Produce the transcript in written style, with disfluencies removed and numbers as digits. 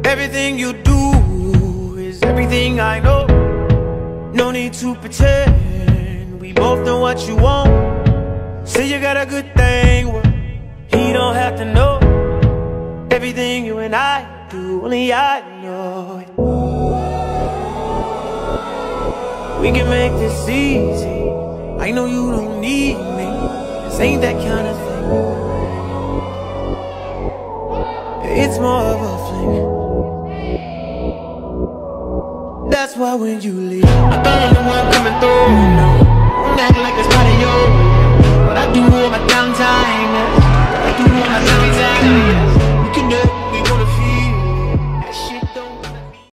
Everything you do is everything I know. No need to pretend, we both know what you want. Say you got a good thing, well, he don't have to know. Everything you and I do, only I know it. We can make this easy. I know you don't need me, this ain't that kind of thing. It's more of a fling. That's why when you leave, I